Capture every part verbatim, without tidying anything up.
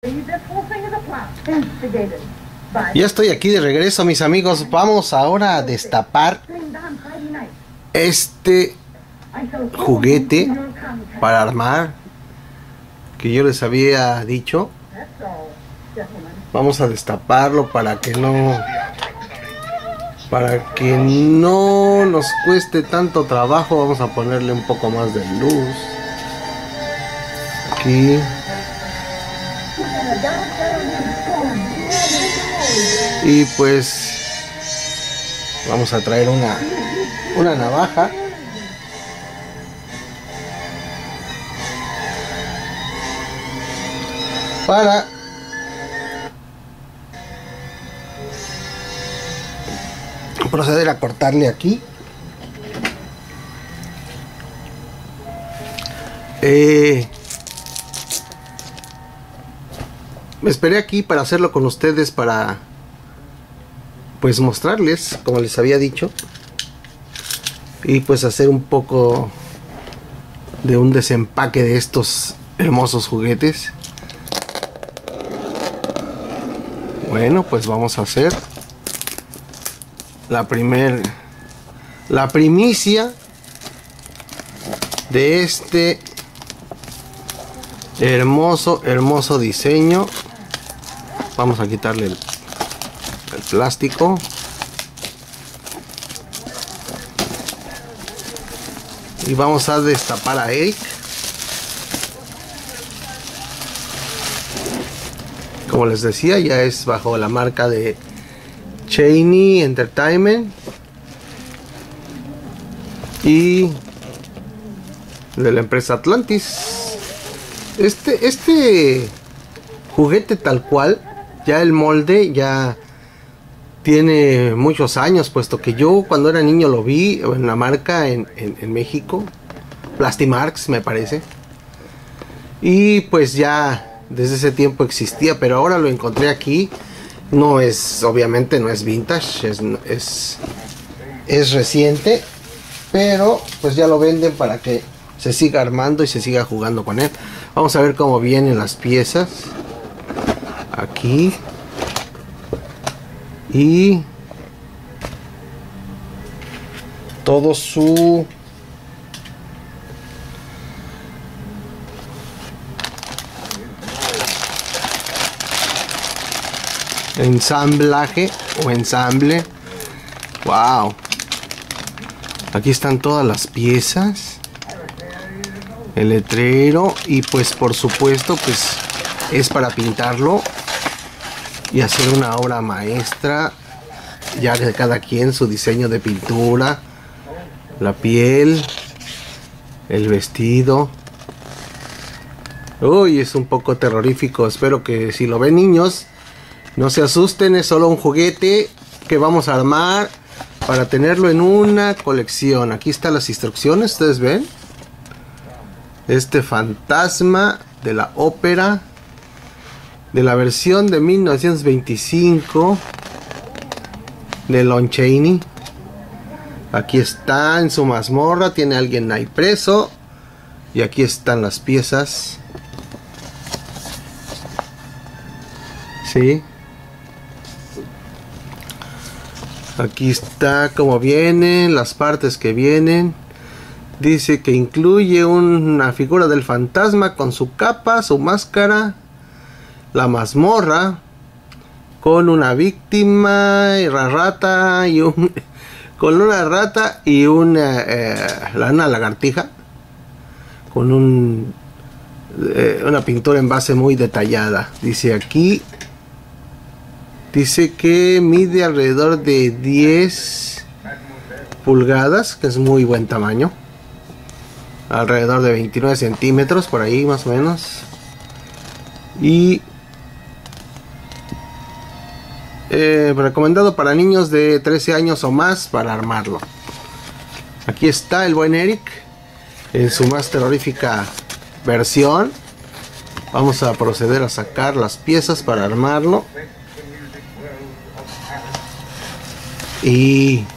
Ya estoy aquí de regreso, mis amigos. Vamos ahora a destapar este juguete para armar que yo les había dicho. Vamos a destaparlo para que no para que no nos cueste tanto trabajo. Vamos a ponerle un poco más de luz aquí. Y pues vamos a traer una una navaja para proceder a cortarle aquí. Eh, me esperé aquí para hacerlo con ustedes, para pues mostrarles, como les había dicho, y pues hacer un poco de un desempaque de estos hermosos juguetes. Bueno, pues vamos a hacer la primer la primicia de este hermoso hermoso diseño. Vamos a quitarle el el plástico. Y vamos a destapar a Eric. Como les decía, ya es bajo la marca de Cheney Entertainment y de la empresa Atlantis. Este, este juguete tal cual, ya el molde ya tiene muchos años, puesto que yo cuando era niño lo vi en la marca en, en, en México, Plastimarks me parece, y pues ya desde ese tiempo existía, pero ahora lo encontré aquí. No es, obviamente no es vintage, es, es, es reciente, pero pues ya lo venden para que se siga armando y se siga jugando con él. Vamos a ver cómo vienen las piezas aquí. Y todo su ensamblaje o ensamble. Wow, aquí están todas las piezas, el letrero, y pues por supuesto pues es para pintarlo y hacer una obra maestra, ya que cada quien su diseño de pintura, la piel, el vestido. Uy, es un poco terrorífico. Espero que si lo ven, niños, no se asusten. Es solo un juguete que vamos a armar para tenerlo en una colección. Aquí están las instrucciones, ustedes ven. Este fantasma de la ópera, de la versión de mil novecientos veinticinco de Lon Chaney. Aquí está en su mazmorra, tiene alguien ahí preso, y aquí están las piezas. Sí, aquí está como vienen las partes que vienen. Dice que incluye una figura del fantasma con su capa, su máscara, la mazmorra, con una víctima y la rata y un con una rata y una, eh, una lagartija con un eh, una pintura en base muy detallada. Dice aquí, dice que mide alrededor de diez pulgadas, que es muy buen tamaño, alrededor de veintinueve centímetros por ahí más o menos, y Eh, recomendado para niños de trece años o más para armarlo. Aquí está el buen Eric en su más terrorífica versión. Vamos a proceder a sacar las piezas para armarlo. Y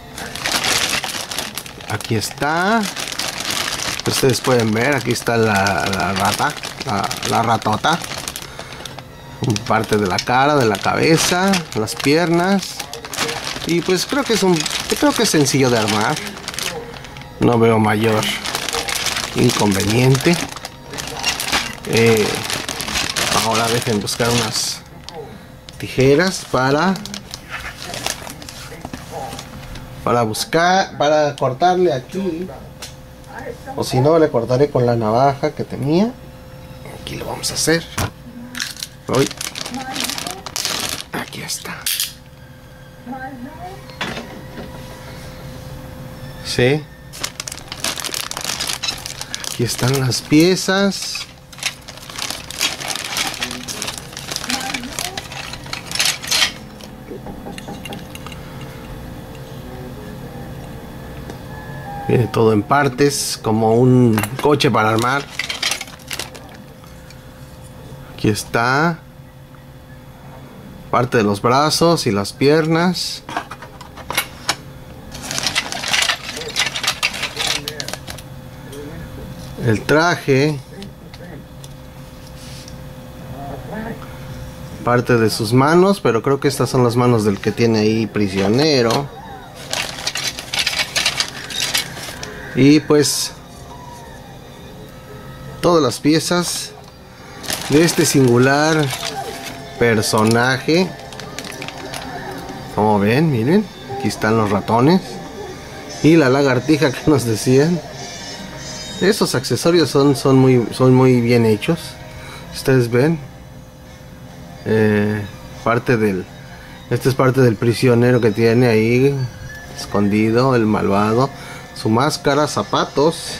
aquí está. Ustedes pueden ver, aquí está la, la rata, la, la ratota. parte de la cara, de la cabeza, las piernas. Y pues creo que es un creo que es sencillo de armar. No veo mayor inconveniente. Eh, ahora dejen buscar unas tijeras para para buscar para cortarle aquí, o si no le cortaré con la navaja que tenía. Aquí lo vamos a hacer. Hoy aquí está. Sí, aquí están las piezas. Viene todo en partes, como un coche para armar. Aquí está parte de los brazos y las piernas. El traje, parte de sus manos, pero creo que estas son las manos del que tiene ahí prisionero. Y pues todas las piezas de este singular personaje. Como ven, miren, aquí están los ratones y la lagartija que nos decían. Esos accesorios son, son, muy, son muy bien hechos. Ustedes ven, eh, parte del este es parte del prisionero que tiene ahí escondido, el malvado. Su máscara, zapatos.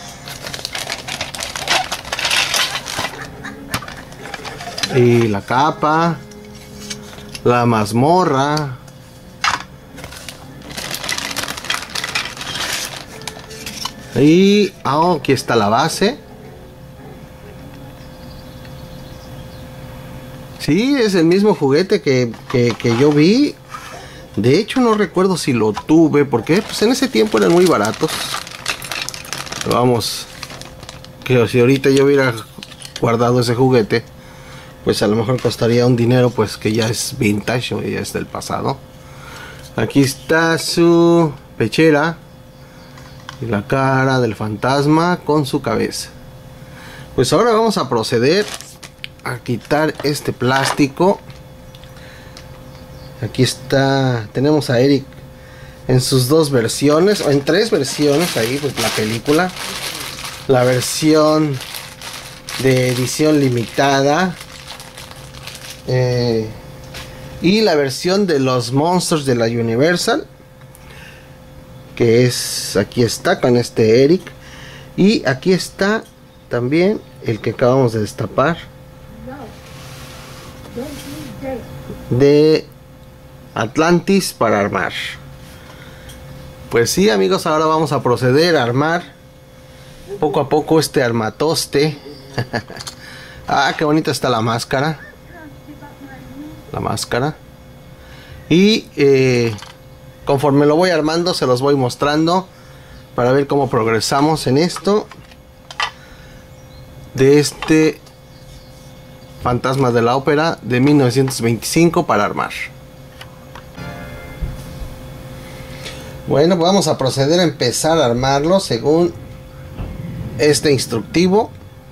Y la capa. La mazmorra. Y oh, aquí está la base. Sí, es el mismo juguete que, que, que yo vi. De hecho no recuerdo si lo tuve, porque pues en ese tiempo eran muy baratos. Vamos, que si ahorita yo hubiera guardado ese juguete, pues a lo mejor costaría un dinero pues que ya es vintage o ya es del pasado. Aquí está su pechera y la cara del fantasma con su cabeza. Pues ahora vamos a proceder a quitar este plástico. Aquí está, tenemos a Eric en sus dos versiones, o en tres versiones ahí, pues la película. La versión de edición limitada. Eh, y la versión de los monstruos de la Universal. Que es, aquí está con este Eric. Y aquí está también el que acabamos de destapar. De Atlantis para armar. Pues sí, amigos, ahora vamos a proceder a armar poco a poco este armatoste. Ah, qué bonita está la máscara. La máscara. Y eh, conforme lo voy armando, se los voy mostrando para ver cómo progresamos en esto de este Fantasma de la Ópera de mil novecientos veinticinco para armar. Bueno, pues vamos a proceder a empezar a armarlo según este instructivo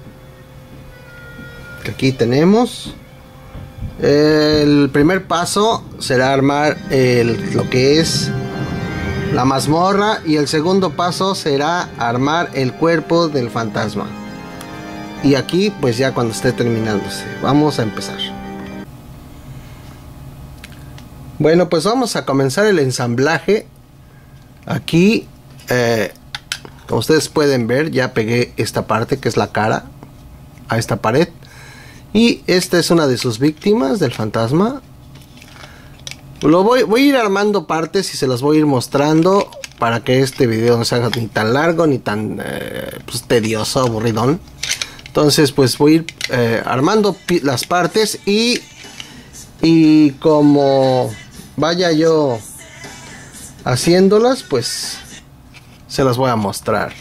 que aquí tenemos. El primer paso será armar el, lo que es la mazmorra, y el segundo paso será armar el cuerpo del fantasma. Y aquí pues ya cuando esté terminándose, vamos a empezar. Bueno, pues vamos a comenzar el ensamblaje. Aquí, eh, como ustedes pueden ver, ya pegué esta parte que es la cara a esta pared. Y esta es una de sus víctimas del fantasma. Lo voy, voy a ir armando partes y se las voy a ir mostrando para que este video no se haga ni tan largo ni tan eh, pues, tedioso, aburridón. Entonces pues voy a ir eh, armando las partes y, y como vaya yo haciéndolas, pues se las voy a mostrar.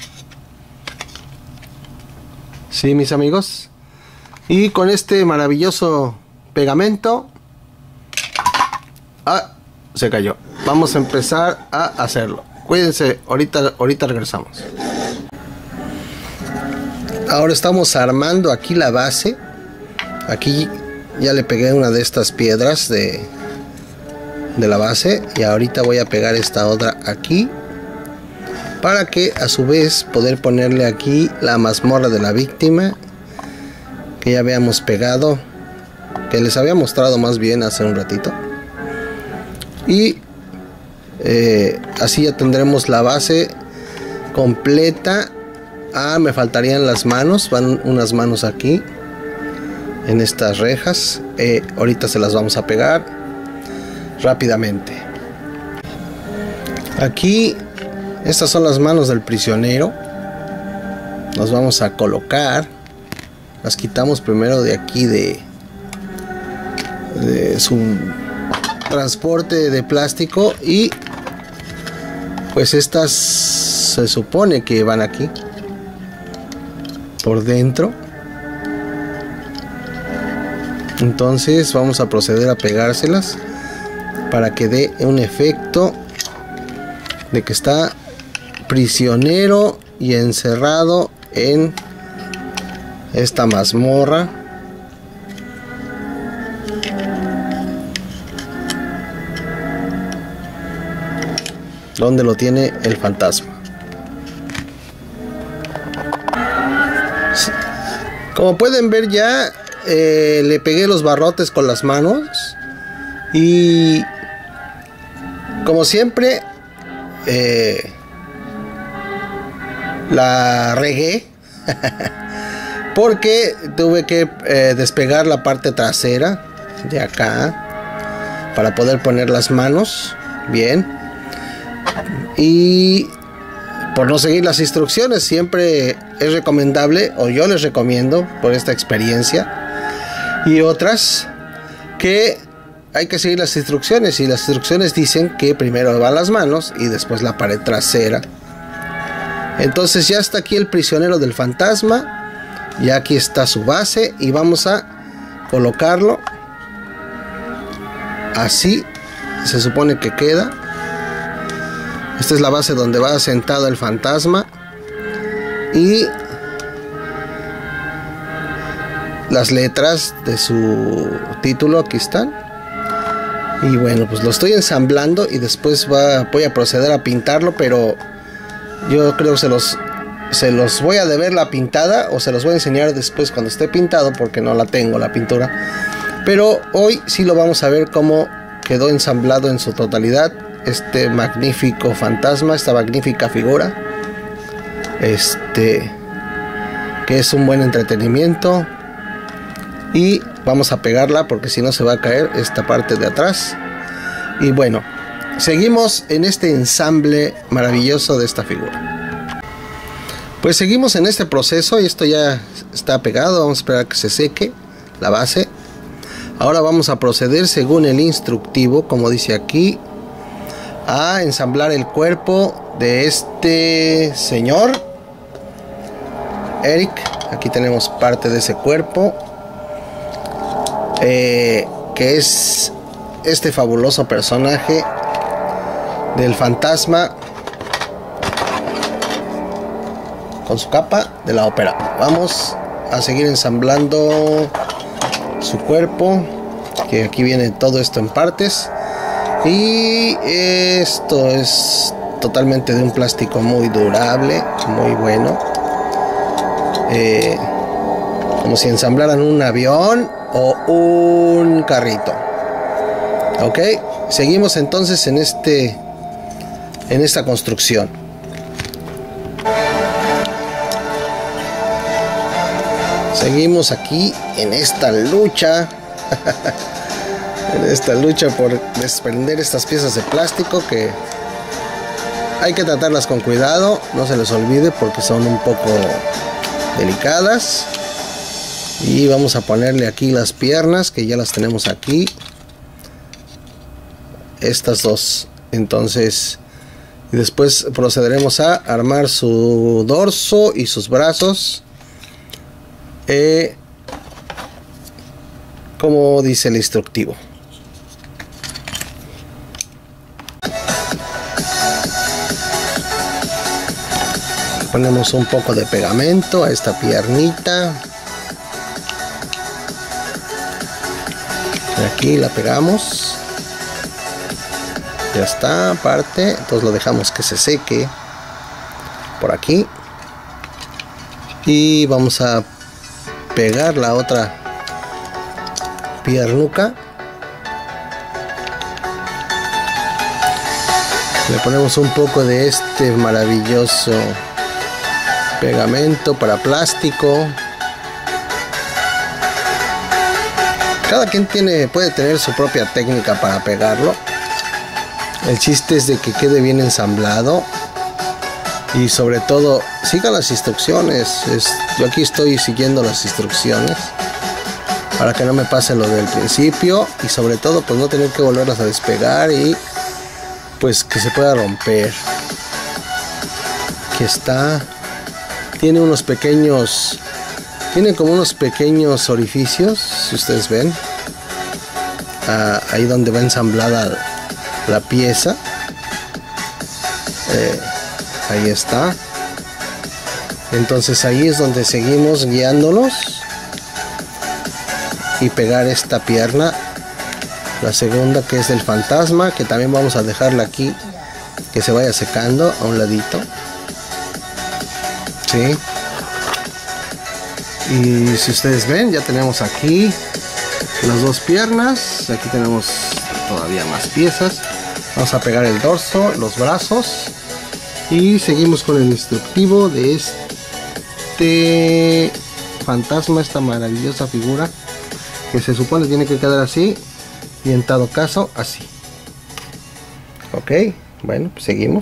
Sí, mis amigos. Y con este maravilloso pegamento. Ah, se cayó. Vamos a empezar a hacerlo. Cuídense, ahorita, ahorita regresamos. Ahora estamos armando aquí la base. Aquí ya le pegué una de estas piedras de, de la base. Y ahorita voy a pegar esta otra aquí, para que a su vez poder ponerle aquí la mazmorra de la víctima, que ya habíamos pegado, que les había mostrado más bien hace un ratito. Y eh, así ya tendremos la base completa. Ah, me faltarían las manos. Van unas manos aquí en estas rejas. eh, ahorita se las vamos a pegar rápidamente. Aquí estas son las manos del prisionero. Las vamos a colocar. Las quitamos primero de aquí de, de su transporte de plástico. Y pues estas se supone que van aquí por dentro. Entonces vamos a proceder a pegárselas para que dé un efecto de que está prisionero y encerrado en esta mazmorra. Donde lo tiene el fantasma. Como pueden ver, ya eh, le pegué los barrotes con las manos. Y como siempre, eh, la regué porque tuve que eh, despegar la parte trasera de acá para poder poner las manos bien. Y por no seguir las instrucciones, siempre es recomendable, o yo les recomiendo por esta experiencia y otras, que hay que seguir las instrucciones. Y las instrucciones dicen que primero van las manos y después la pared trasera. Entonces ya está aquí el prisionero del fantasma. Y aquí está su base. Y vamos a colocarlo así. Se supone que queda. Esta es la base donde va sentado el fantasma. Y las letras de su título aquí están. Y bueno, pues lo estoy ensamblando y después va, voy a proceder a pintarlo, pero yo creo que se los, se los voy a deber la pintada, o se los voy a enseñar después cuando esté pintado, porque no la tengo la pintura. Pero hoy sí lo vamos a ver cómo quedó ensamblado en su totalidad este magnífico fantasma, esta magnífica figura, este que es un buen entretenimiento. Y vamos a pegarla porque si no se va a caer esta parte de atrás. Y bueno, seguimos en este ensamble maravilloso de esta figura. Pues seguimos en este proceso y esto ya está pegado. Vamos a esperar a que se seque la base. Ahora vamos a proceder según el instructivo, como dice aquí, a ensamblar el cuerpo de este señor Eric. Aquí tenemos parte de ese cuerpo. Eh, que es este fabuloso personaje del fantasma con su capa de la ópera. Vamos a seguir ensamblando su cuerpo, que aquí viene todo esto en partes. Y esto es totalmente de un plástico muy durable, muy bueno, eh, como si ensamblaran un avión o un carrito. Ok, seguimos entonces en este en esta construcción. Seguimos aquí en esta lucha en esta lucha por desprender estas piezas de plástico, que hay que tratarlas con cuidado, no se les olvide porque son un poco delicadas. Y vamos a ponerle aquí las piernas, que ya las tenemos aquí, estas dos. Entonces después procederemos a armar su dorso y sus brazos. eh, como dice el instructivo. Ponemos un poco de pegamento a esta piernita. Aquí la pegamos. Ya está, aparte. Entonces lo dejamos que se seque por aquí. Y vamos a pegar la otra piernuca. Le ponemos un poco de este maravilloso pegamento para plástico. Cada quien tiene, puede tener su propia técnica para pegarlo. El chiste es de que quede bien ensamblado. Y sobre todo, sigan las instrucciones. Es, yo aquí estoy siguiendo las instrucciones para que no me pase lo del principio. Y sobre todo, pues no tener que volverlas a despegar y pues que se pueda romper. Aquí está. Tiene unos pequeños, tiene como unos pequeños orificios, si ustedes ven, ah, ahí donde va ensamblada la pieza. Eh, ahí está. Entonces ahí es donde seguimos guiándolos y pegar esta pierna, la segunda, que es del fantasma, que también vamos a dejarla aquí que se vaya secando a un ladito. Sí. Y si ustedes ven, ya tenemos aquí las dos piernas. Aquí tenemos todavía más piezas. Vamos a pegar el dorso, los brazos. Y seguimos con el instructivo de este fantasma, esta maravillosa figura que se supone tiene que quedar así. Y en todo caso, así. Ok, bueno, pues seguimos.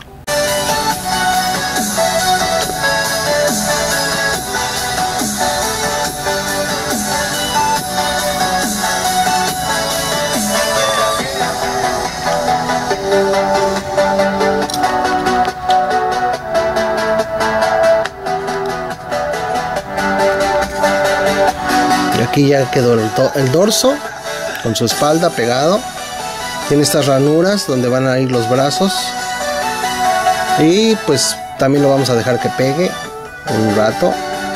Aquí ya quedó el, el dorso con su espalda pegado. Tiene estas ranuras donde van a ir los brazos. Y pues también lo vamos a dejar que pegue un rato.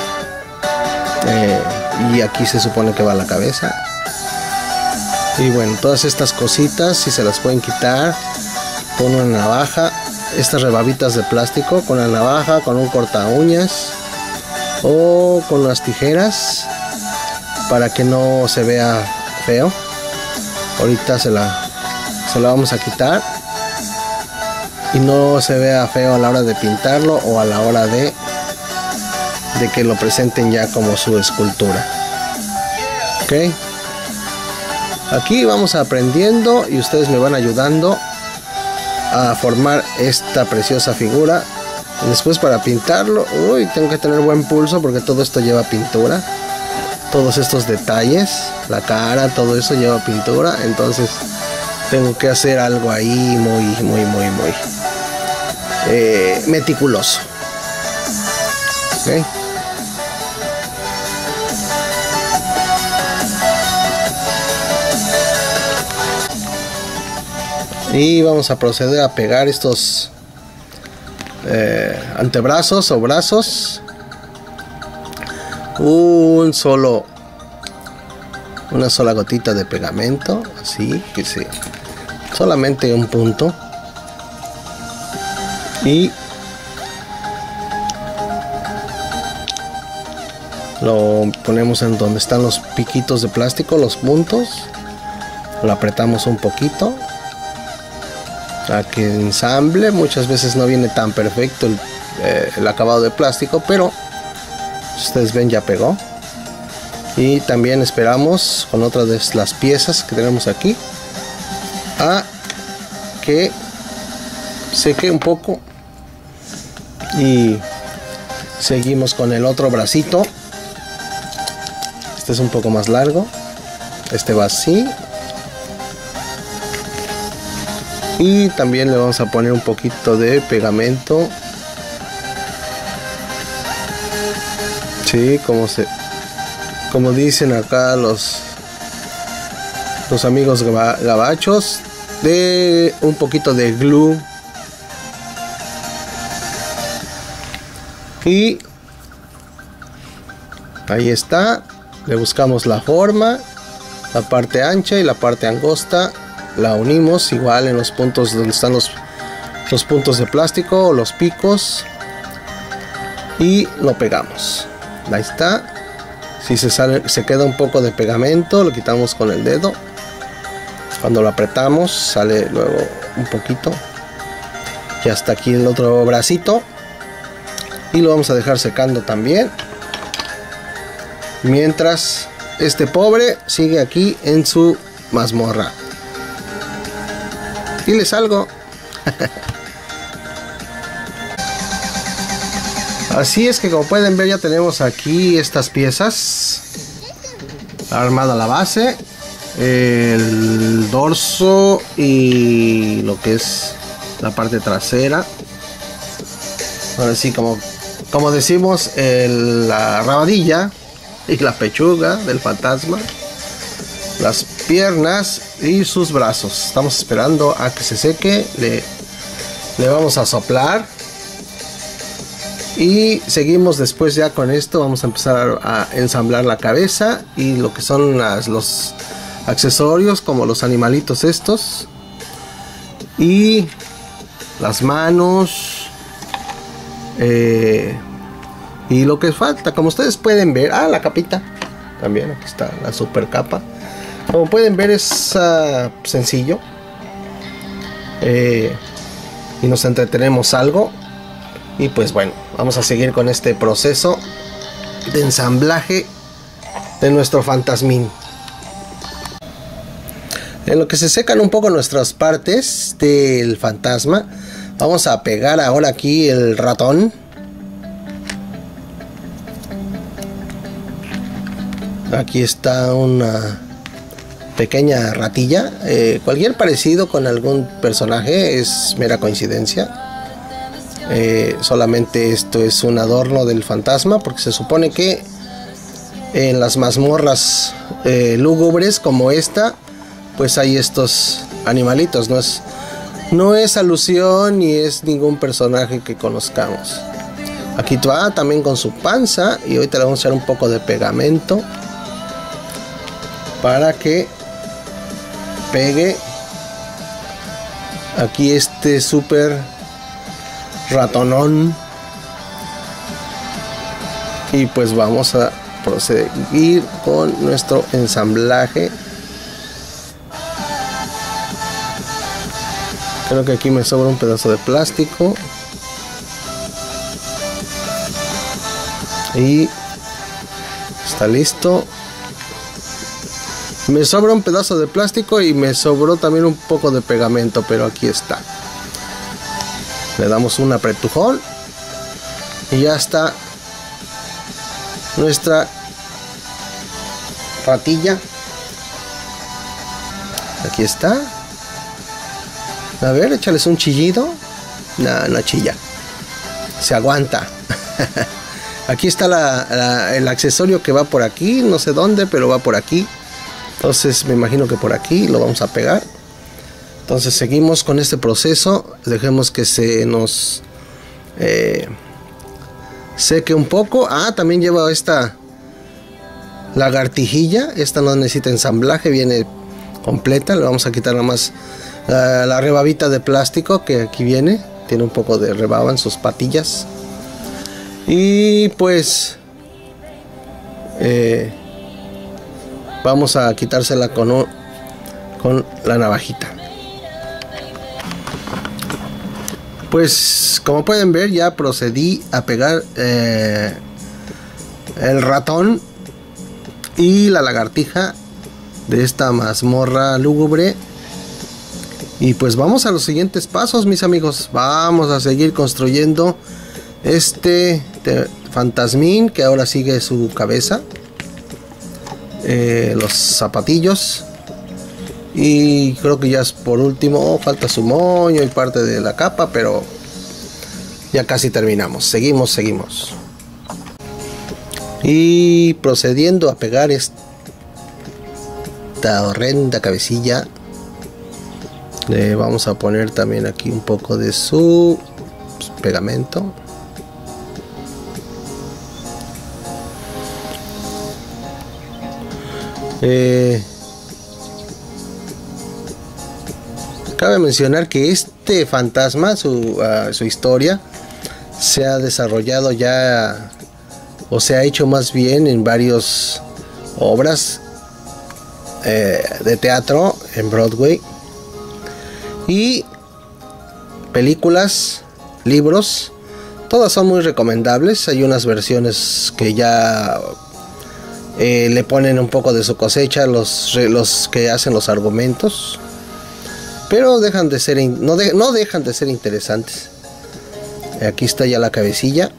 Eh, y aquí se supone que va la cabeza. Y bueno, todas estas cositas, si se las pueden quitar con una navaja. Estas rebabitas de plástico con la navaja, con un corta uñas o con las tijeras, para que no se vea feo. Ahorita se la, se la vamos a quitar y no se vea feo a la hora de pintarlo o a la hora de, de que lo presenten ya como su escultura. Ok. Aquí vamos aprendiendo y ustedes me van ayudando a formar esta preciosa figura. Después, para pintarlo, uy, tengo que tener buen pulso porque todo esto lleva pintura. Todos estos detalles, la cara, todo eso lleva pintura. Entonces tengo que hacer algo ahí muy, muy, muy, muy eh, meticuloso. ¿Okay? Y vamos a proceder a pegar estos eh, antebrazos o brazos. Un solo, una sola gotita de pegamento, así que sí, solamente un punto. Y lo ponemos en donde están los piquitos de plástico, los puntos. Lo apretamos un poquito a que ensamble. Muchas veces no viene tan perfecto el, eh, el acabado de plástico, pero ustedes ven, ya pegó. Y también esperamos con otra de las piezas que tenemos aquí a que seque un poco y seguimos con el otro bracito. Este es un poco más largo, este va así. Y también le vamos a poner un poquito de pegamento. Sí, como se, como dicen acá los los amigos gabachos, de un poquito de glue y ahí está. Le buscamos la forma, la parte ancha y la parte angosta, la unimos igual en los puntos donde están los, los puntos de plástico o los picos y lo pegamos. Ahí está. Si se sale, se queda un poco de pegamento, lo quitamos con el dedo. Cuando lo apretamos sale luego un poquito. Y hasta aquí el otro bracito. Y lo vamos a dejar secando también. Mientras este pobre sigue aquí en su mazmorra. Y le salgo. Así es que como pueden ver ya tenemos aquí estas piezas. Armada la base, el dorso y lo que es la parte trasera. Ahora sí, como, como decimos, el, la rabadilla y la pechuga del fantasma, las piernas y sus brazos. Estamos esperando a que se seque. Le, le vamos a soplar. Y seguimos después ya con esto. Vamos a empezar a ensamblar la cabeza y lo que son las, los accesorios, como los animalitos estos. Y las manos. Eh, y lo que falta, como ustedes pueden ver. Ah, la capita. También aquí está la super capa. Como pueden ver es uh, sencillo. Eh, y nos entretenemos algo. Y pues bueno, vamos a seguir con este proceso de ensamblaje de nuestro fantasmín. En lo que se secan un poco nuestras partes del fantasma, vamos a pegar ahora aquí el ratón. Aquí está una pequeña ratilla. Eh, cualquier parecido con algún personaje es mera coincidencia. Eh, solamente esto es un adorno del fantasma, porque se supone que en las mazmorras eh, lúgubres como esta, pues hay estos animalitos. No es, no es alusión ni es ningún personaje que conozcamos. Aquí va también con su panza, y ahorita le vamos a echar un poco de pegamento para que pegue aquí este súper ratonón. Y pues vamos a proseguir con nuestro ensamblaje. Creo que aquí me sobra un pedazo de plástico y está listo. Me sobra un pedazo de plástico y me sobró también un poco de pegamento, pero aquí está. Le damos un apretujón y ya está nuestra ratilla. Aquí está. A ver, échales un chillido. No, no chilla. Se aguanta. Aquí está la, la, el accesorio que va por aquí. No sé dónde, pero va por aquí. Entonces me imagino que por aquí lo vamos a pegar. Entonces seguimos con este proceso. Dejemos que se nos eh, seque un poco. Ah, también lleva esta lagartijilla. Esta no necesita ensamblaje, viene completa. Le vamos a quitar nada más la, la rebabita de plástico que aquí viene. Tiene un poco de rebaba en sus patillas. Y pues eh, vamos a quitársela con, con la navajita. Pues como pueden ver, ya procedí a pegar eh, el ratón y la lagartija de esta mazmorra lúgubre. Y pues vamos a los siguientes pasos, mis amigos. Vamos a seguir construyendo este fantasmín que ahora sigue su cabeza, eh, los zapatillos, y creo que ya es por último. Oh, falta su moño y parte de la capa, pero ya casi terminamos. Seguimos, seguimos. Y procediendo a pegar este, esta horrenda cabecilla. Le vamos a poner también aquí un poco de su pues, pegamento. Eh, cabe mencionar que este fantasma, su, uh, su historia, se ha desarrollado ya, o se ha hecho más bien en varias obras eh, de teatro en Broadway, y películas, libros. Todas son muy recomendables. Hay unas versiones que ya Eh, le ponen un poco de su cosecha los, los que hacen los argumentos, pero dejan de ser no, de, no dejan de ser interesantes. Aquí está ya la cabecilla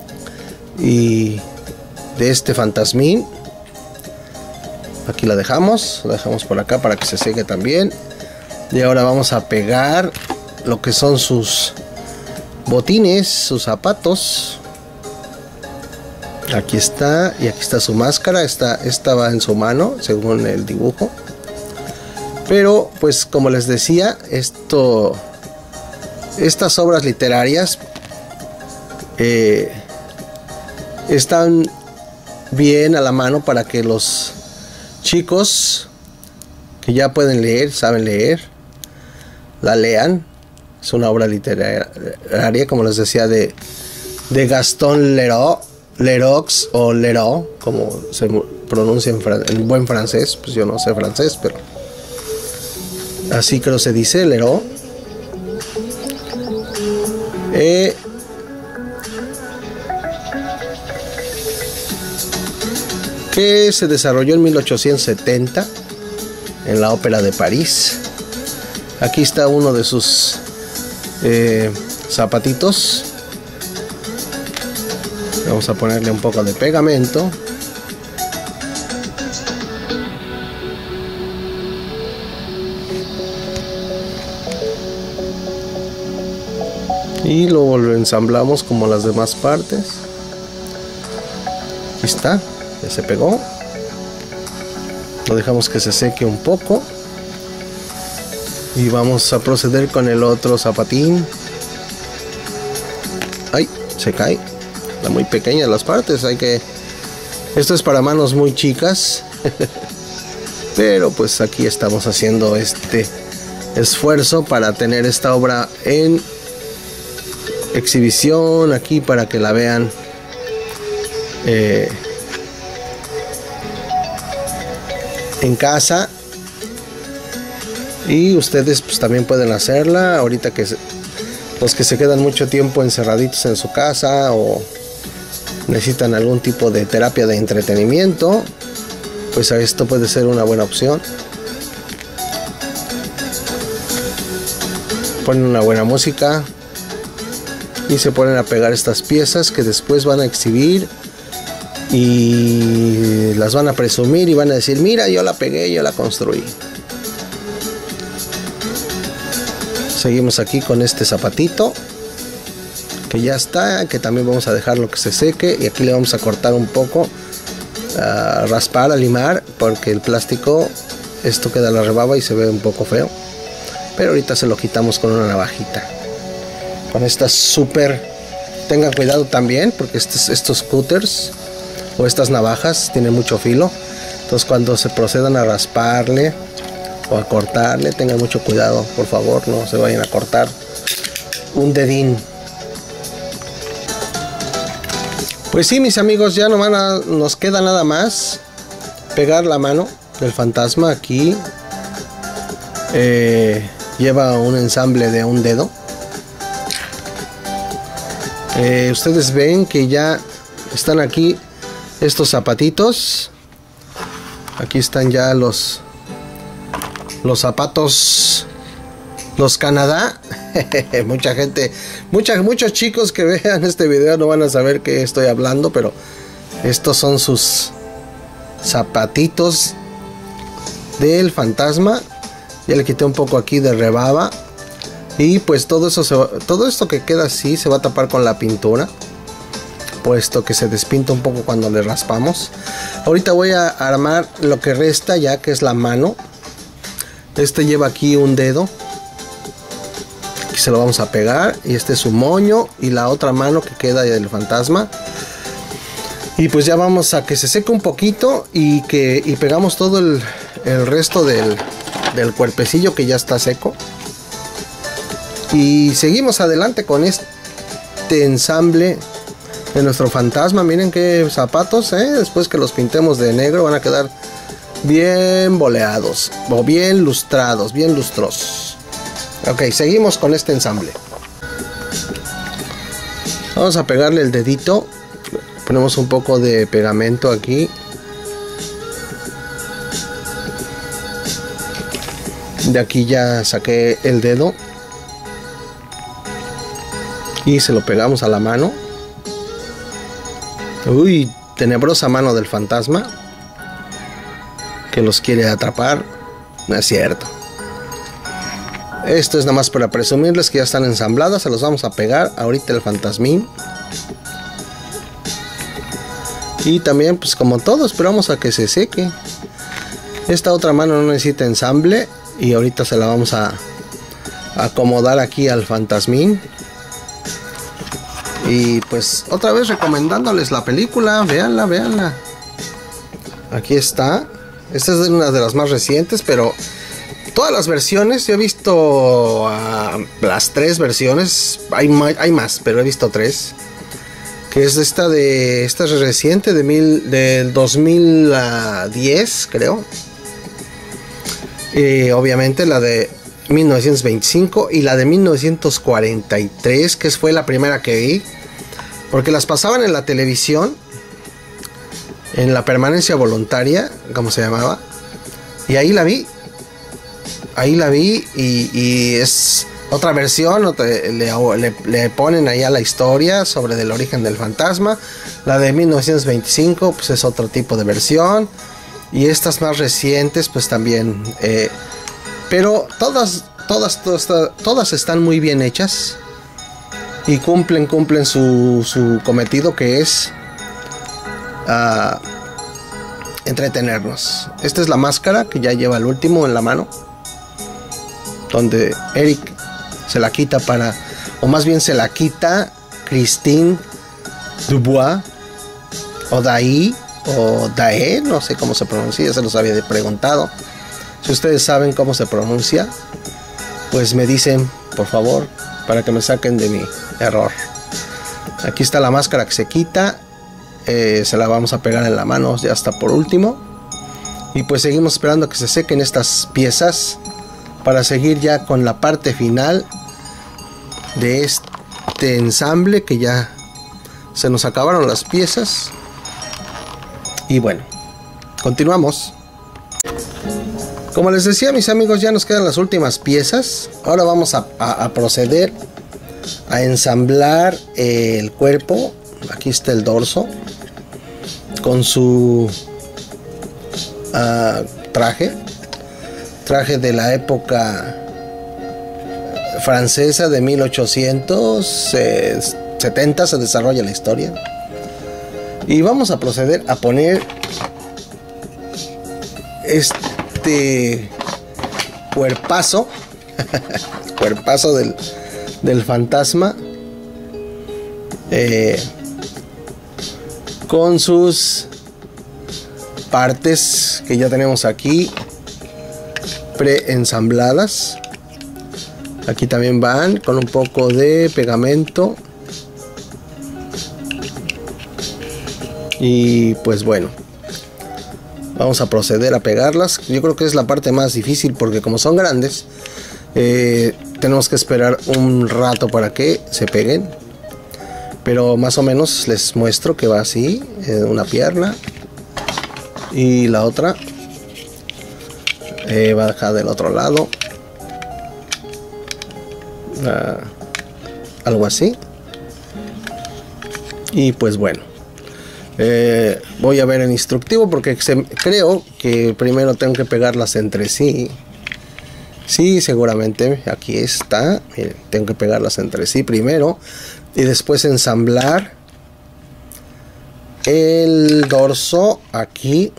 y de este fantasmín. Aquí la dejamos, la dejamos por acá para que se seque también. Y ahora vamos a pegar lo que son sus botines, sus zapatos. Aquí está, y aquí está su máscara. Esta, esta va en su mano, según el dibujo. Pero, pues, como les decía, esto, estas obras literarias eh, están bien a la mano para que los chicos que ya pueden leer, saben leer, la lean. Es una obra literaria, como les decía, de, de Gaston Leroux. Leroux o Leroux, como se pronuncia en, en buen francés. Pues yo no sé francés, pero así creo se dice, Leroux. Eh, que se desarrolló en mil ochocientos setenta en la Ópera de París. Aquí está uno de sus eh, zapatitos. Vamos a ponerle un poco de pegamento. Y luego lo ensamblamos como las demás partes. Aquí está, ya se pegó. Lo dejamos que se seque un poco. Y vamos a proceder con el otro zapatín. Ay, se cae. Está muy pequeña las partes, hay que... Esto es para manos muy chicas. Pero pues aquí estamos haciendo este esfuerzo para tener esta obra en exhibición aquí para que la vean eh, en casa. Y ustedes pues también pueden hacerla ahorita, que se, los que se quedan mucho tiempo encerraditos en su casa o necesitan algún tipo de terapia de entretenimiento, pues a esto puede ser una buena opción. Ponen una buena música y se ponen a pegar estas piezas que después van a exhibir y las van a presumir y van a decir: mira, yo la pegué, yo la construí. Seguimos aquí con este zapatito que ya está, que también vamos a dejarlo que se seque, y aquí le vamos a cortar un poco, a raspar, a limar, porque el plástico, esto queda la rebaba y se ve un poco feo, pero ahorita se lo quitamos con una navajita, con esta súper. Tengan cuidado también, porque estos, estos cutters o estas navajas tienen mucho filo, entonces cuando se procedan a rasparle o a cortarle, tengan mucho cuidado, por favor, no se vayan a cortar un dedín. Pues sí, mis amigos, ya no van a, nos queda nada más pegar la mano del fantasma. Aquí eh, lleva un ensamble de un dedo. Eh, ustedes ven que ya están aquí estos zapatitos. Aquí están ya los los zapatos, los Canadá. Mucha gente, mucha, muchos chicos que vean este video no van a saber qué estoy hablando, pero estos son sus zapatitos del fantasma. Ya le quité un poco aquí de rebaba, y pues todo eso se va, todo esto que queda así se va a tapar con la pintura puesto que se despinta un poco cuando le raspamos. Ahorita voy a armar lo que resta ya, que es la mano. Este lleva aquí un dedo, aquí se lo vamos a pegar, y este es su moño y la otra mano que queda del fantasma. Y pues ya vamos a que se seque un poquito y que y pegamos todo el, el resto del, del cuerpecillo que ya está seco. Y seguimos adelante con este ensamble de nuestro fantasma. Miren qué zapatos, ¿eh? Después que los pintemos de negro van a quedar bien boleados o bien lustrados, bien lustrosos. Ok, seguimos con este ensamble. Vamos a pegarle el dedito. Ponemos un poco de pegamento aquí. De aquí ya saqué el dedo y se lo pegamos a la mano. Uy, tenebrosa mano del fantasma que los quiere atrapar. No es cierto. Esto es nada más para presumirles que ya están ensambladas. Se los vamos a pegar ahorita el fantasmín. Y también, pues como todo, esperamos a que se seque. Esta otra mano no necesita ensamble. Y ahorita se la vamos a acomodar aquí al fantasmín. Y pues otra vez recomendándoles la película. Véanla, véanla. Aquí está. Esta es una de las más recientes, pero todas las versiones, yo he visto uh, las tres versiones. Hay, hay más, pero he visto tres. Que es esta de esta es reciente de mil, del dos mil diez, creo. Y obviamente la de mil novecientos veinticinco y la de mil novecientos cuarenta y tres, que fue la primera que vi, porque las pasaban en la televisión, en la permanencia voluntaria, como se llamaba, y ahí la vi, ahí la vi y, y es otra versión, otra, le, le, le ponen ahí a la historia sobre el origen del fantasma. La de mil novecientos veinticinco pues es otro tipo de versión, y estas más recientes pues también, eh, pero todas, todas, todas, todas están muy bien hechas y cumplen, cumplen su, su cometido, que es uh, entretenernos. Esta es la máscara que ya lleva el último en la mano, donde Eric se la quita para, o más bien se la quita Christine Dubois, o Daí, o Dae, no sé cómo se pronuncia, ya se los había preguntado. Si ustedes saben cómo se pronuncia, pues me dicen, por favor, para que me saquen de mi error. Aquí está la máscara que se quita, eh, se la vamos a pegar en la mano ya hasta por último. Y pues seguimos esperando que se sequen estas piezas para seguir ya con la parte final de este ensamble, que ya se nos acabaron las piezas. Y bueno, continuamos. Como les decía, mis amigos, ya nos quedan las últimas piezas. Ahora vamos a, a, a proceder a ensamblar el cuerpo. Aquí está el dorso con su uh, traje traje de la época francesa de mil ochocientos setenta. Se desarrolla la historia, y vamos a proceder a poner este cuerpazo cuerpazo del, del fantasma, eh, con sus partes que ya tenemos aquí preensambladas. Aquí también van con un poco de pegamento. Y pues bueno, vamos a proceder a pegarlas. Yo creo que es la parte más difícil, porque como son grandes, eh, tenemos que esperar un rato para que se peguen. Pero más o menos les muestro que va así, eh, una pierna y la otra eh, va a dejar del otro lado, uh, algo así. Y pues bueno, eh, voy a ver el instructivo, porque se, creo que primero tengo que pegarlas entre sí. Sí, seguramente aquí está. Miren, tengo que pegarlas entre sí primero y después ensamblar el dorso aquí.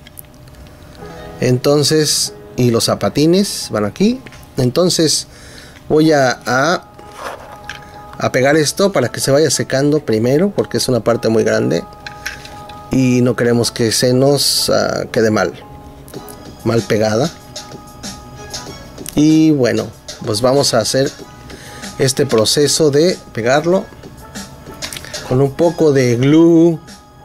Entonces, y los zapatines van aquí. Entonces voy a, a, a pegar esto para que se vaya secando primero, porque es una parte muy grande y no queremos que se nos uh, quede mal, mal pegada. Y bueno, pues vamos a hacer este proceso de pegarlo con un poco de glue.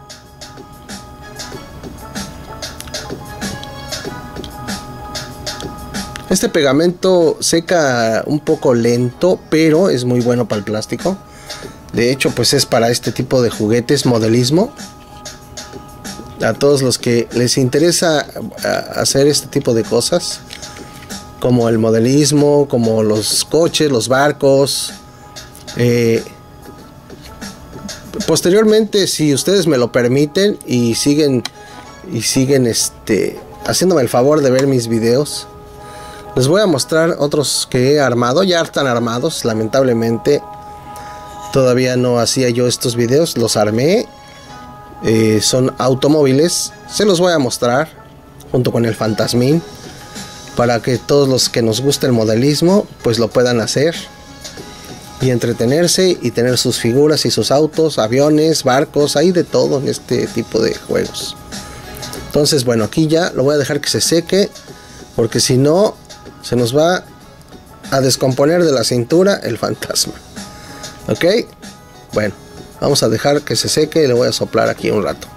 Este pegamento seca un poco lento, pero es muy bueno para el plástico. De hecho, pues es para este tipo de juguetes, modelismo. A todos los que les interesa hacer este tipo de cosas, como el modelismo, como los coches, los barcos. Eh, posteriormente, si ustedes me lo permiten y siguen y siguen este haciéndome el favor de ver mis videos, les voy a mostrar otros que he armado. Ya están armados, lamentablemente todavía no hacía yo estos videos, los armé. Eh, son automóviles, se los voy a mostrar junto con el fantasmín, para que todos los que nos gusta el modelismo pues lo puedan hacer y entretenerse y tener sus figuras y sus autos, aviones, barcos, hay de todo en este tipo de juegos. Entonces bueno, aquí ya lo voy a dejar que se seque, porque si no se nos va a descomponer de la cintura el fantasma. Ok, bueno, vamos a dejar que se seque y le voy a soplar aquí un rato.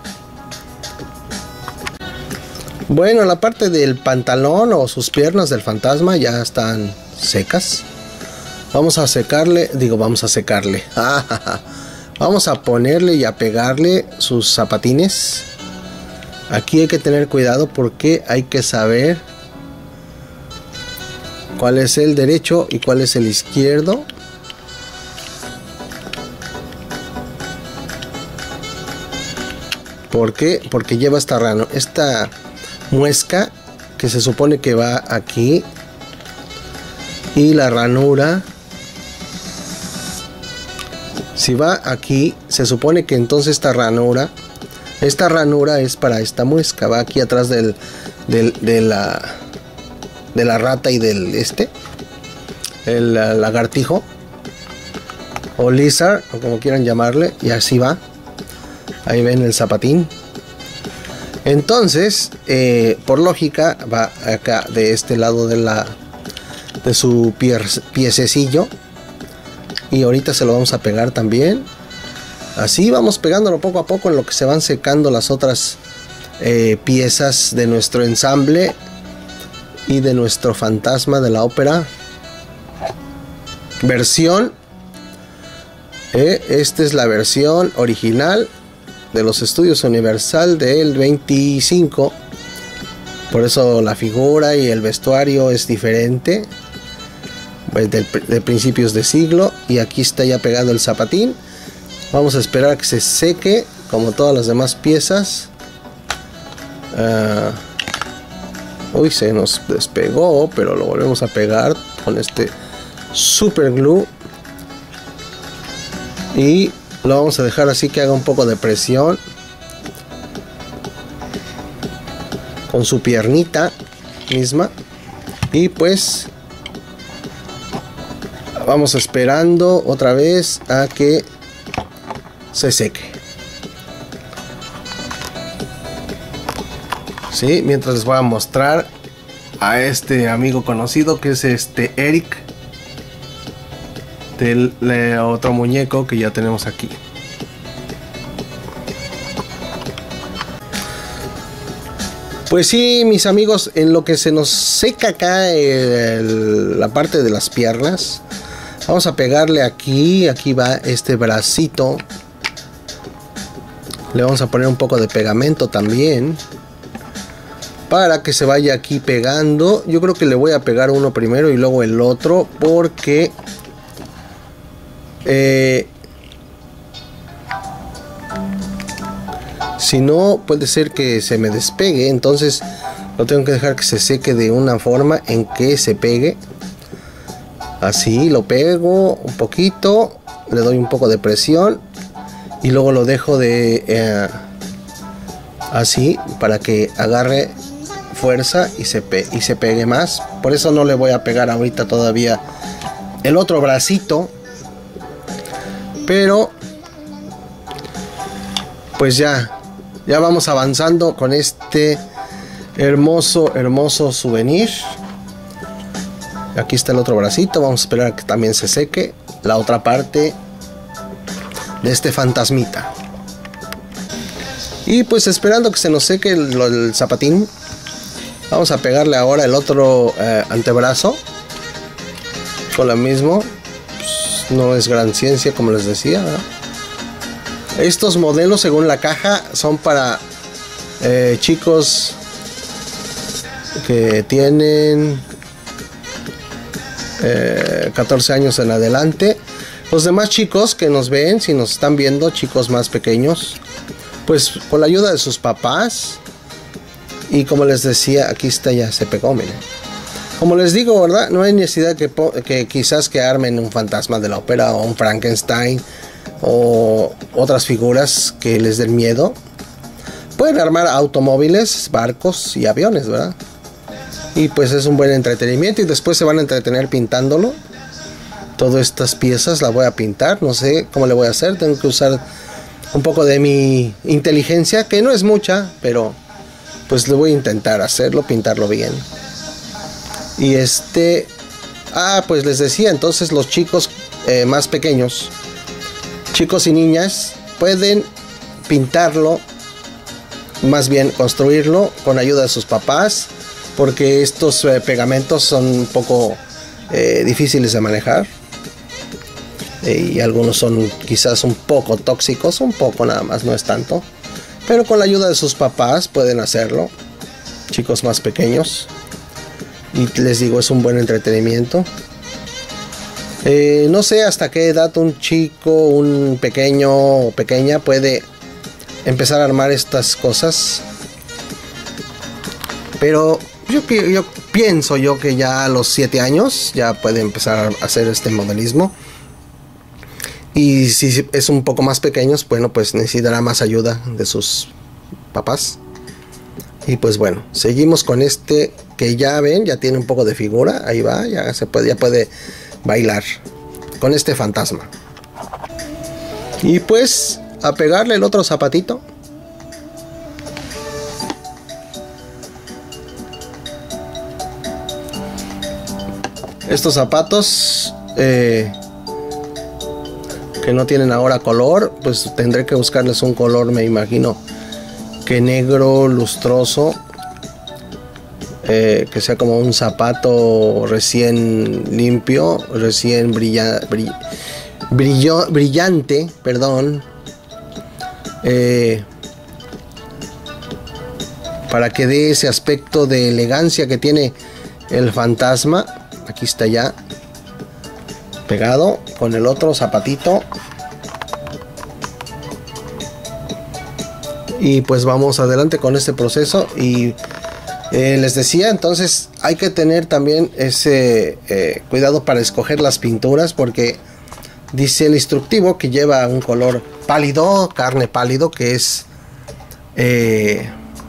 Bueno, la parte del pantalón o sus piernas del fantasma ya están secas. Vamos a secarle, digo, vamos a secarle. Vamos a ponerle y a pegarle sus zapatines. Aquí hay que tener cuidado porque hay que saber cuál es el derecho y cuál es el izquierdo. ¿Por qué? Porque lleva esta rano, esta muesca que se supone que va aquí, y la ranura, si va aquí, se supone que entonces esta ranura, esta ranura es para esta muesca, va aquí atrás del, del de la de la rata y del este, el lagartijo o lizard, o como quieran llamarle, y así va. Ahí ven el zapatín. Entonces, eh, por lógica, va acá de este lado de la de su pie, piececillo. Y ahorita se lo vamos a pegar también. Así vamos pegándolo poco a poco en lo que se van secando las otras eh, piezas de nuestro ensamble y de nuestro fantasma de la ópera. Versión. Eh, esta es la versión original de los estudios Universal del veinticinco, por eso la figura y el vestuario es diferente, pues de, de principios de siglo. Y aquí está ya pegado el zapatín. Vamos a esperar a que se seque como todas las demás piezas. uh, uy, se nos despegó, pero lo volvemos a pegar con este super glue y lo vamos a dejar así, que haga un poco de presión con su piernita misma. Y pues vamos esperando otra vez a que se seque. Sí, mientras les voy a mostrar a este amigo conocido que es este Eric, del otro muñeco que ya tenemos aquí. Pues sí, mis amigos, en lo que se nos seca acá el, la parte de las piernas, vamos a pegarle aquí. Aquí va este bracito. Le vamos a poner un poco de pegamento también, para que se vaya aquí pegando. Yo creo que le voy a pegar uno primero y luego el otro, porque Eh, si no, puede ser que se me despegue. Entonces lo tengo que dejar que se seque de una forma en que se pegue. Así lo pego un poquito, le doy un poco de presión y luego lo dejo de, eh, así para que agarre fuerza y se, pe y se pegue más. Por eso no le voy a pegar ahorita todavía el otro bracito, pero pues ya ya vamos avanzando con este hermoso hermoso souvenir. Aquí está el otro bracito, vamos a esperar a que también se seque la otra parte de este fantasmita. Y pues esperando que se nos seque el, el zapatín, vamos a pegarle ahora el otro eh, antebrazo con lo mismo. Pues no es gran ciencia, como les decía, ¿verdad? Estos modelos, según la caja, son para eh, chicos que tienen eh, catorce años en adelante. Los demás chicos que nos ven, si nos están viendo, chicos más pequeños, pues con la ayuda de sus papás. Y como les decía, aquí está, ya se pegó, miren. Como les digo, ¿verdad? No hay necesidad que, que quizás que armen un fantasma de la ópera o un Frankenstein o otras figuras que les den miedo. Pueden armar automóviles, barcos y aviones, ¿verdad? Y pues es un buen entretenimiento, y después se van a entretener pintándolo. Todas estas piezas las voy a pintar, no sé cómo le voy a hacer, tengo que usar un poco de mi inteligencia, que no es mucha, pero pues le voy a intentar hacerlo, pintarlo bien. Y este, ah, pues les decía, entonces los chicos eh, más pequeños, chicos y niñas, pueden pintarlo, más bien construirlo con ayuda de sus papás, porque estos eh, pegamentos son un poco eh, difíciles de manejar. Eh, y algunos son quizás un poco tóxicos, un poco nada más, no es tanto, pero con la ayuda de sus papás pueden hacerlo, chicos más pequeños, y les digo, es un buen entretenimiento. Eh, no sé hasta qué edad un chico, un pequeño o pequeña puede empezar a armar estas cosas, pero yo, yo pienso yo que ya a los siete años ya puede empezar a hacer este modelismo. Y si es un poco más pequeños, bueno, pues necesitará más ayuda de sus papás. Y pues bueno, seguimos con este que ya ven, ya tiene un poco de figura. Ahí va, ya se puede, ya puede bailar con este fantasma. Y pues a pegarle el otro zapatito. Estos zapatos eh, que no tienen ahora color, pues tendré que buscarles un color, me imagino que negro lustroso, eh, que sea como un zapato recién limpio, recién brilla, brill, brillo, brillante, perdón, eh, para que dé ese aspecto de elegancia que tiene el fantasma. Aquí está ya pegado con el otro zapatito. Y pues vamos adelante con este proceso. Y eh, les decía, entonces hay que tener también ese eh, cuidado para escoger las pinturas, porque dice el instructivo que lleva un color pálido, carne pálido, que es eh,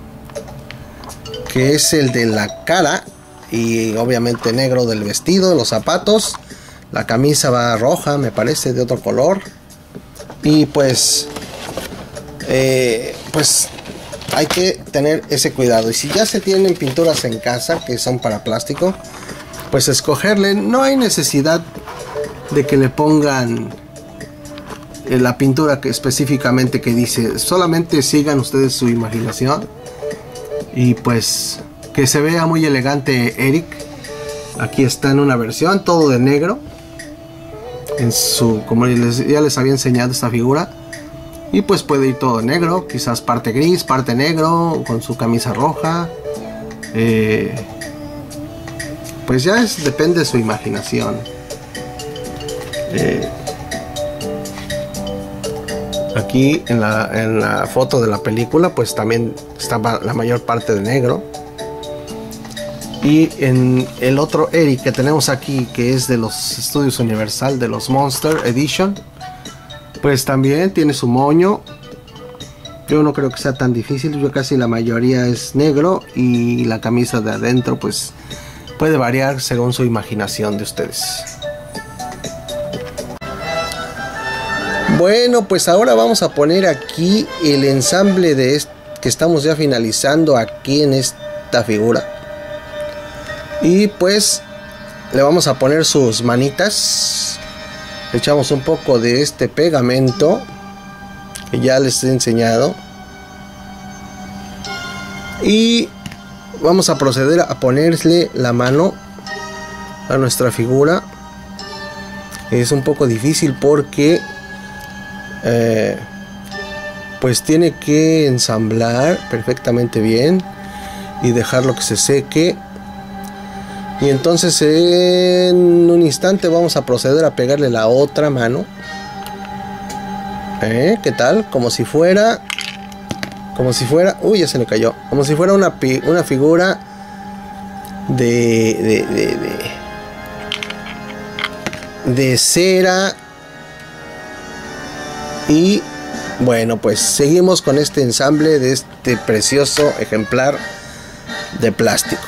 que es el de la cara, y obviamente negro del vestido, los zapatos. La camisa va roja, me parece, de otro color. Y pues eh, pues hay que tener ese cuidado. Y si ya se tienen pinturas en casa que son para plástico, pues escogerle. No hay necesidad de que le pongan eh, la pintura que específicamente que dice. Solamente sigan ustedes su imaginación. Y pues que se vea muy elegante Eric. Aquí está en una versión todo de negro, en su, como les, ya les había enseñado esta figura. Y pues puede ir todo negro, quizás parte gris, parte negro, con su camisa roja. Eh, pues ya es, depende de su imaginación. Eh, aquí en la, en la foto de la película pues también está la mayor parte de negro. Y en el otro Eric que tenemos aquí, que es de los estudios Universal, de los Monster Edition, pues también tiene su moño Yo no creo que sea tan difícil, yo casi la mayoría es negro y la camisa de adentro pues puede variar según su imaginación de ustedes. Bueno, pues ahora vamos a poner aquí el ensamble de este que estamos ya finalizando aquí en esta figura. Y pues le vamos a poner sus manitas. Le echamos un poco de este pegamento que ya les he enseñado. Y vamos a proceder a ponerle la mano a nuestra figura. Es un poco difícil porque eh, pues tiene que ensamblar perfectamente bien y dejarlo que se seque. Y entonces en un instante vamos a proceder a pegarle la otra mano. ¿Eh? ¿Qué tal? Como si fuera... Como si fuera... Uy, ya se le cayó. Como si fuera una, una figura de, de, de, de... de cera. Y bueno, pues seguimos con este ensamble de este precioso ejemplar de plástico.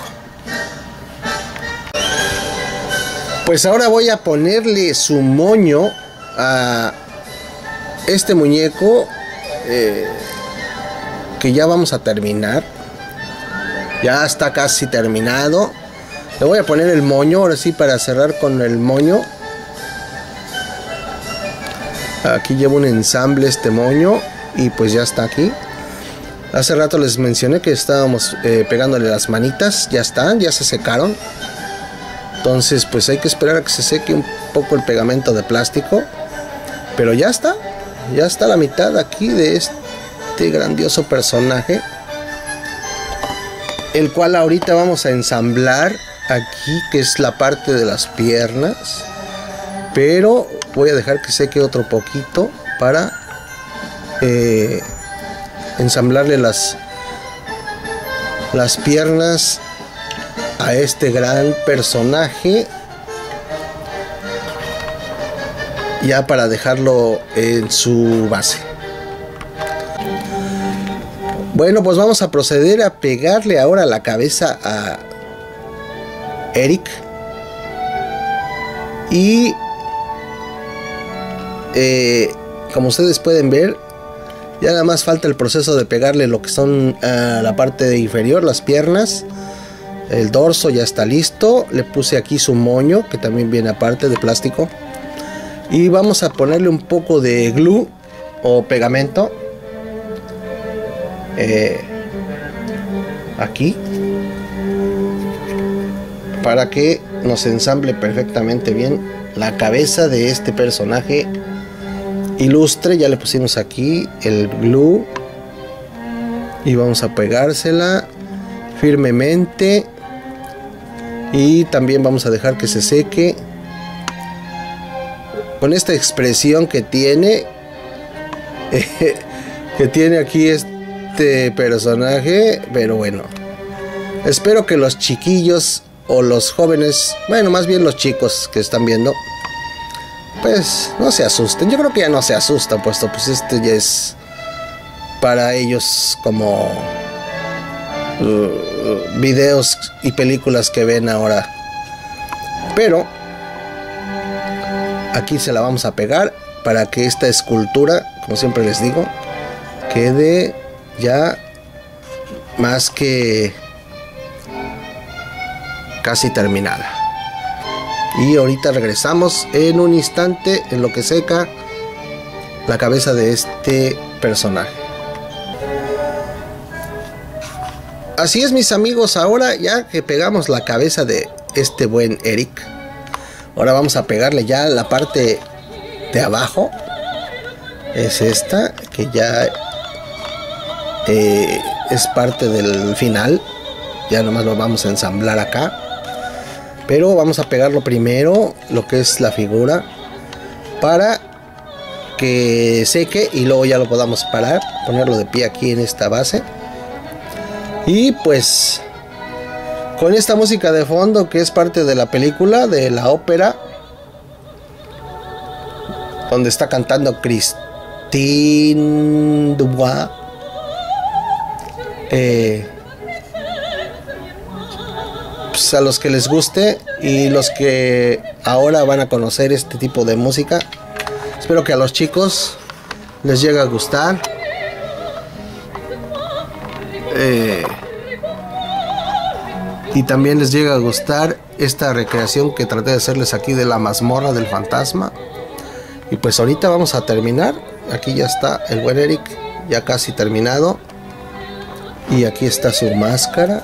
Pues ahora voy a ponerle su moño a este muñeco eh, que ya vamos a terminar. Ya está casi terminado. Le voy a poner el moño, ahora sí, para cerrar con el moño. Aquí llevo un ensamble este moño y pues ya está aquí. Hace rato les mencioné que estábamos eh, pegándole las manitas. Ya están, ya se secaron. Entonces pues hay que esperar a que se seque un poco el pegamento de plástico. Pero ya está. Ya está la mitad aquí de este grandioso personaje. El cual ahorita vamos a ensamblar aquí, que es la parte de las piernas. Pero voy a dejar que seque otro poquito para eh, ensamblarle las, las piernas a este gran personaje, ya para dejarlo en su base. Bueno, pues vamos a proceder a pegarle ahora la cabeza a Eric. Y eh, como ustedes pueden ver, ya nada más falta el proceso de pegarle lo que son uh, la parte inferior, las piernas. El dorso ya está listo. Le puse aquí su moño, que también viene aparte de plástico. Y vamos a ponerle un poco de glue o pegamento eh, aquí, para que nos ensamble perfectamente bien la cabeza de este personaje ilustre. Ya le pusimos aquí el glue y vamos a pegársela firmemente. Y también vamos a dejar que se seque con esta expresión que tiene eh, que tiene aquí este personaje. Pero bueno, espero que los chiquillos o los jóvenes, bueno, más bien los chicos que están viendo, pues no se asusten. Yo creo que ya no se asustan, puesto pues este ya es para ellos como Uh, videos y películas que ven ahora. Pero aquí se la vamos a pegar para que esta escultura, como siempre les digo, quede ya más que casi terminada. Y ahorita regresamos en un instante en lo que seca la cabeza de este personaje. Así es, mis amigos, ahora ya que pegamos la cabeza de este buen Eric, ahora vamos a pegarle ya la parte de abajo. Es esta, que ya eh, es parte del final. Ya nomás lo vamos a ensamblar acá. Pero vamos a pegarlo primero, lo que es la figura, para que seque y luego ya lo podamos parar, ponerlo de pie aquí en esta base. Y pues con esta música de fondo, que es parte de la película, de la ópera, donde está cantando Christine Dubois, eh, pues a los que les guste y los que ahora van a conocer este tipo de música, espero que a los chicos les llegue a gustar. Eh, y también les llega a gustar esta recreación que traté de hacerles aquí de la mazmorra del fantasma. Y pues ahorita vamos a terminar. Aquí ya está el buen Eric, ya casi terminado. Y aquí está su máscara,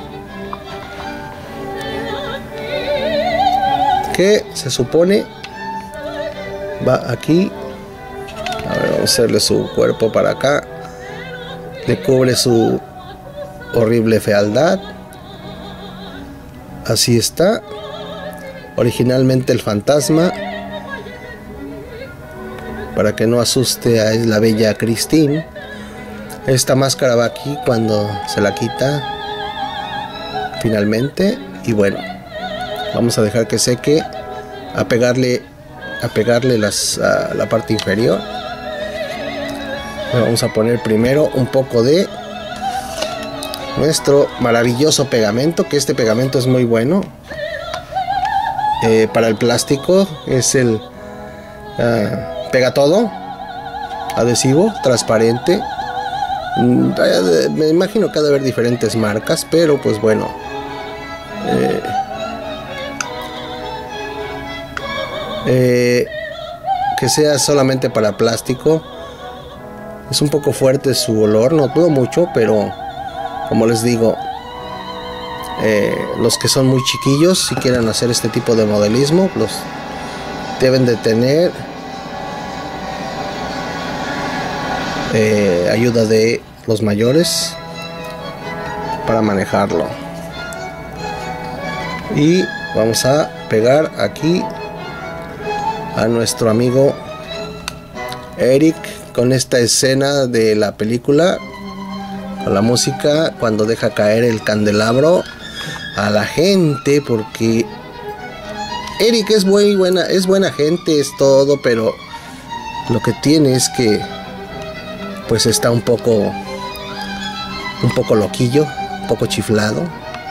que se supone va aquí. A ver, vamos a hacerle su cuerpo para acá. Le cubre su horrible fealdad. Así está. Originalmente el fantasma, para que no asuste a la bella Christine. Esta máscara va aquí cuando se la quita finalmente. Y bueno, vamos a dejar que seque, a pegarle a pegarle las, a la parte inferior. Le vamos a poner primero un poco de nuestro maravilloso pegamento, que este pegamento es muy bueno eh, para el plástico. Es el uh, pega todo, adhesivo transparente. Me imagino que ha de haber diferentes marcas, pero pues bueno, eh, eh, que sea solamente para plástico. Es un poco fuerte su olor, no todo mucho, pero como les digo, eh, los que son muy chiquillos, si quieren hacer este tipo de modelismo, los deben de tener eh, ayuda de los mayores para manejarlo. Y vamos a pegar aquí a nuestro amigo Eric con esta escena de la película, con la música cuando deja caer el candelabro a la gente, porque Eric es muy buena, es buena gente, es todo, pero lo que tiene es que pues está un poco un poco loquillo, un poco chiflado.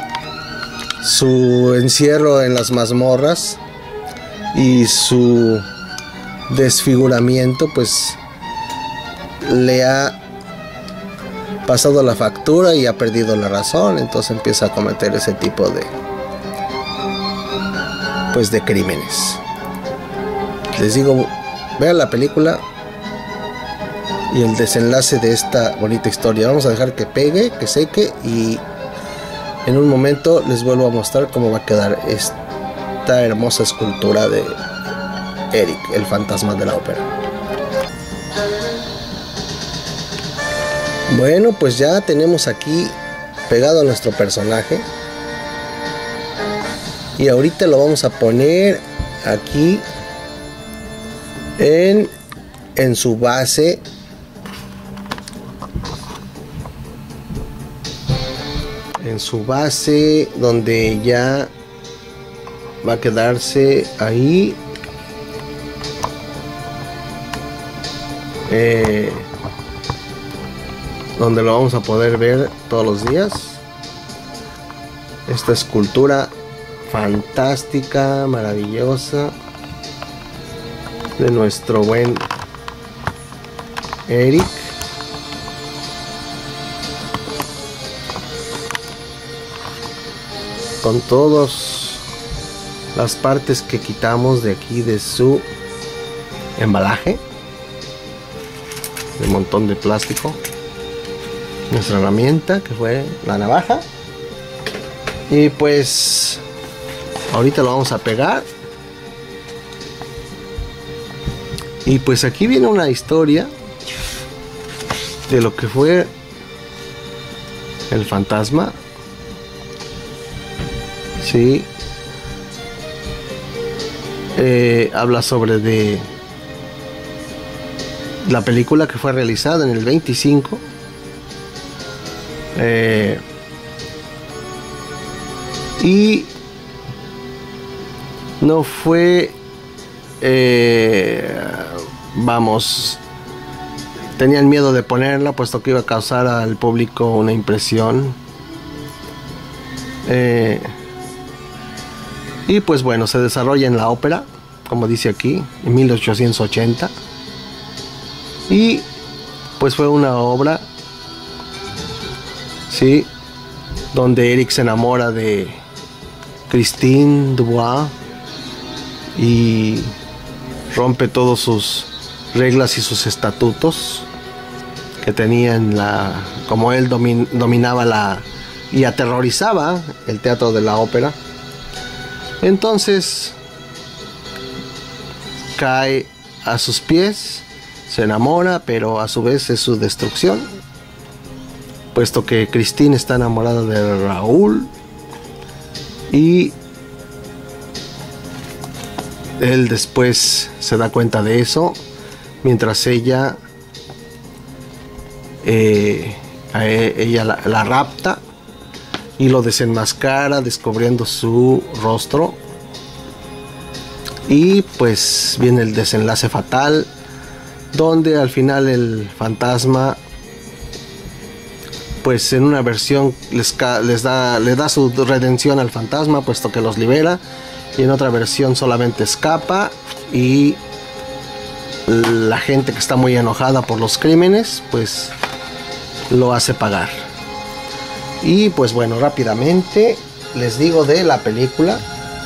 Su encierro en las mazmorras y su desfiguramiento pues le ha pasado la factura y ha perdido la razón. Entonces empieza a cometer ese tipo de pues de crímenes. Les digo, vean la película y el desenlace de esta bonita historia. Vamos a dejar que pegue, que seque, y en un momento les vuelvo a mostrar cómo va a quedar esta hermosa escultura de Eric, el fantasma de la ópera. Bueno, pues ya tenemos aquí pegado a nuestro personaje. Y ahorita lo vamos a poner aquí en, en su base. En su base, donde ya va a quedarse ahí. Eh, donde lo vamos a poder ver todos los días. Esta escultura fantástica, maravillosa, de nuestro buen Eric. Con todas las partes que quitamos de aquí de su embalaje, de montón de plástico. Nuestra herramienta, que fue la navaja. Y pues ahorita lo vamos a pegar. Y pues aquí viene una historia de lo que fue el fantasma. Sí. Eh, habla sobre de la película que fue realizada en el veinticinco. Eh, y no fue eh, vamos tenían miedo de ponerla, puesto que iba a causar al público una impresión. Eh, y pues bueno, se desarrolla en la ópera, como dice aquí, en mil ochocientos ochenta. Y pues fue una obra, sí, donde Eric se enamora de Christine Dubois y rompe todos sus reglas y sus estatutos que tenía en la, como él domin, dominaba la y aterrorizaba el teatro de la ópera. Entonces cae a sus pies, se enamora, pero a su vez es su destrucción, puesto que Christine está enamorada de Raúl y él después se da cuenta de eso, mientras ella eh, a ella la, la rapta y lo desenmascara, descubriendo su rostro. Y pues viene el desenlace fatal, donde al final el fantasma, pues en una versión les, les da, le da su redención al fantasma, puesto que los libera, y en otra versión solamente escapa, y la gente que está muy enojada por los crímenes pues lo hace pagar. Y pues bueno, rápidamente les digo de la película,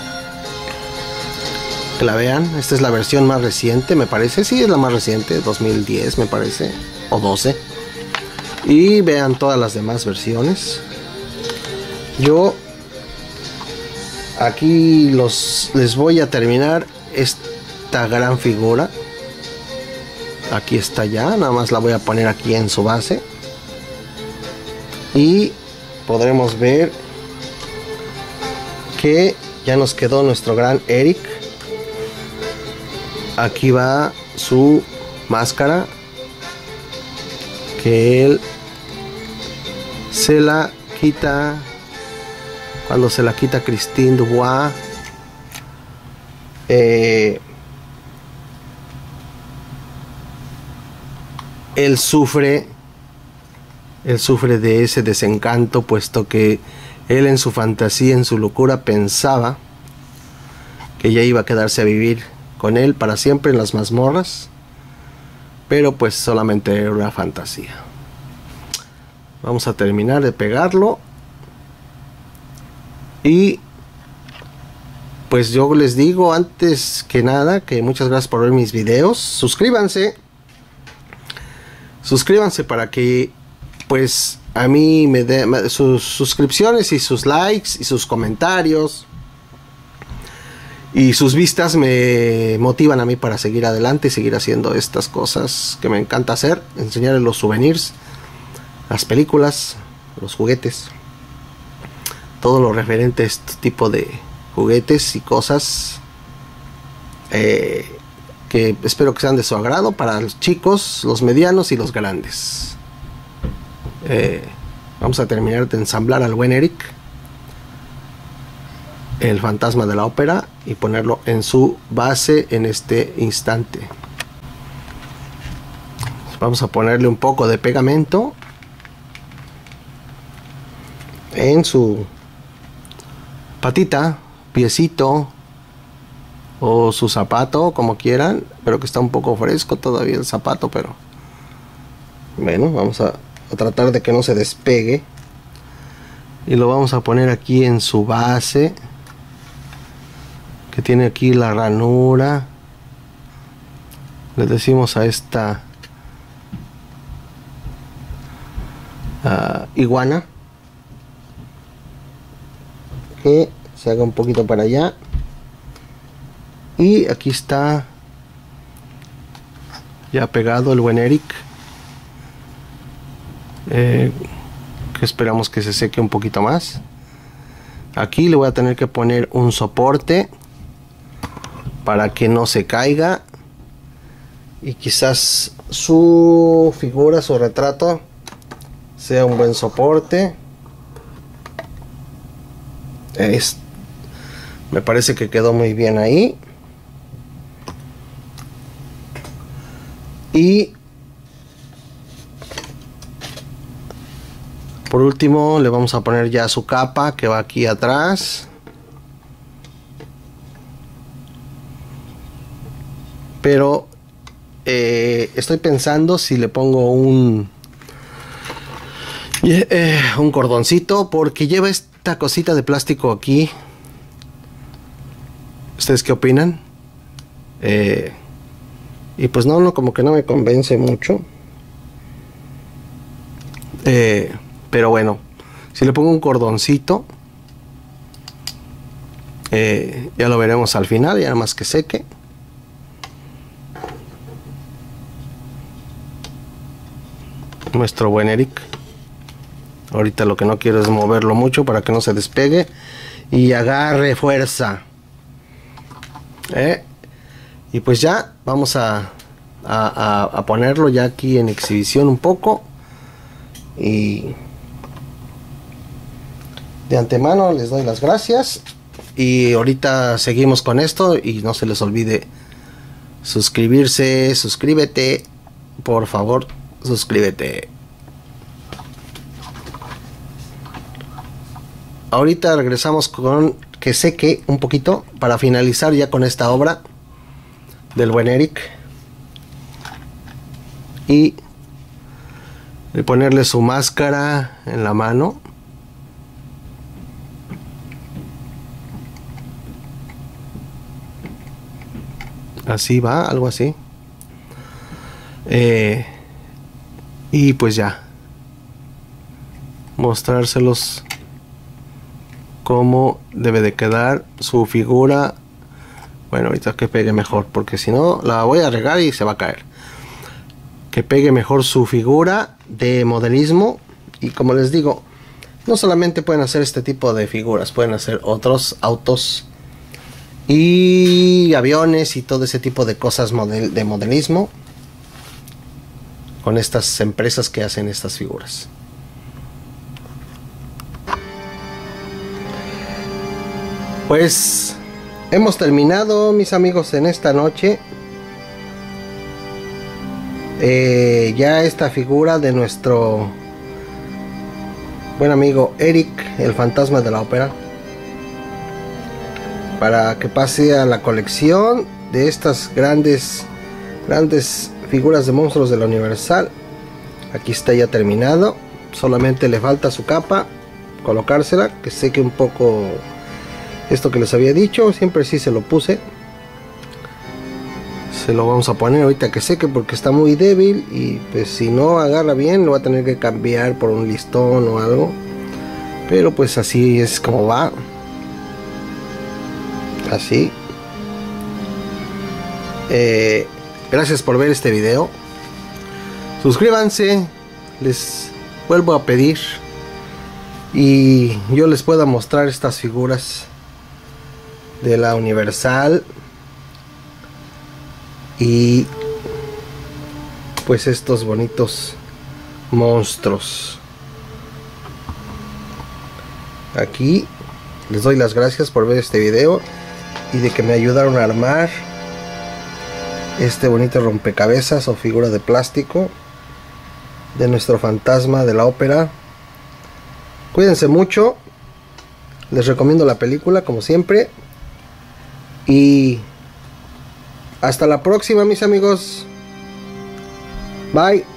que la vean. Esta es la versión más reciente, me parece. Sí, es la más reciente, dos mil diez me parece, o doce. Y vean todas las demás versiones. Yo aquí los les voy a terminar esta gran figura. Aquí está ya, nada más la voy a poner aquí en su base. Y podremos ver que ya nos quedó nuestro gran Eric. Aquí va su máscara, que él se la quita cuando se la quita Christine Dubois. Eh, él sufre, él sufre de ese desencanto, puesto que él en su fantasía, en su locura, pensaba que ya iba a quedarse a vivir con él para siempre en las mazmorras, pero pues solamente era una fantasía. Vamos a terminar de pegarlo y pues yo les digo antes que nada que muchas gracias por ver mis videos. Suscríbanse, suscríbanse para que pues a mí me dé sus suscripciones y sus likes y sus comentarios y sus vistas me motivan a mí para seguir adelante y seguir haciendo estas cosas que me encanta hacer, enseñarles los souvenirs, las películas, los juguetes, todo lo referente a este tipo de juguetes y cosas eh, que espero que sean de su agrado para los chicos, los medianos y los grandes. Eh, vamos a terminar de ensamblar al buen Eric, el fantasma de la ópera, y ponerlo en su base en este instante. Vamos a ponerle un poco de pegamento en su patita, piecito o su zapato, como quieran, pero que está un poco fresco todavía el zapato, pero bueno, vamos a, a tratar de que no se despegue, y lo vamos a poner aquí en su base, que tiene aquí la ranura. Le decimos a esta uh, iguana que se haga un poquito para allá, y aquí está ya pegado el buen Eric, eh, que esperamos que se seque un poquito más. Aquí le voy a tener que poner un soporte para que no se caiga, y quizás su figura, su retrato sea un buen soporte. Es, me parece que quedó muy bien ahí. por último le vamos a poner ya su capa que va aquí atrás. Pero eh, estoy pensando si le pongo un eh, un cordoncito, porque lleva esta cosita de plástico aquí. ¿Ustedes qué opinan? Eh, y pues no, no, como que no me convence mucho. Eh, pero bueno, si le pongo un cordoncito, eh, ya lo veremos al final, ya nada más que seque. Nuestro buen Eric. Ahorita lo que no quiero es moverlo mucho para que no se despegue y agarre fuerza. ¿Eh? Y pues ya vamos a, a, a ponerlo ya aquí en exhibición un poco. Y de antemano les doy las gracias. Y ahorita seguimos con esto. Y no se les olvide suscribirse. Suscríbete. Por favor, suscríbete. Ahorita regresamos con que seque un poquito para finalizar ya con esta obra del buen Eric. Y ponerle su máscara en la mano. Así va, algo así. Eh, y pues ya. Mostrárselos cómo debe de quedar su figura. Bueno, ahorita que pegue mejor, porque si no la voy a regar y se va a caer. Que pegue mejor su figura de modelismo. Y como les digo, no solamente pueden hacer este tipo de figuras, pueden hacer otros autos y aviones y todo ese tipo de cosas model de modelismo con estas empresas que hacen estas figuras. Pues hemos terminado, mis amigos, en esta noche. Eh, ya esta figura de nuestro buen amigo Eric, el fantasma de la ópera, para que pase a la colección de estas grandes grandes figuras de monstruos de la Universal. Aquí está ya terminado, solamente le falta su capa, colocársela, que seque un poco esto que les había dicho. Siempre sí se lo puse. Se lo vamos a poner ahorita que seque porque está muy débil, y pues si no agarra bien lo va a tener que cambiar por un listón o algo, pero pues así es como va. Así. Eh, gracias por ver este video. Suscríbanse, les vuelvo a pedir, y yo les pueda mostrar estas figuras de la Universal. Y pues estos bonitos monstruos. Aquí les doy las gracias por ver este video y de que me ayudaron a armar este bonito rompecabezas o figura de plástico de nuestro fantasma de la ópera. Cuídense mucho, les recomiendo la película como siempre, y hasta la próxima, mis amigos. Bye.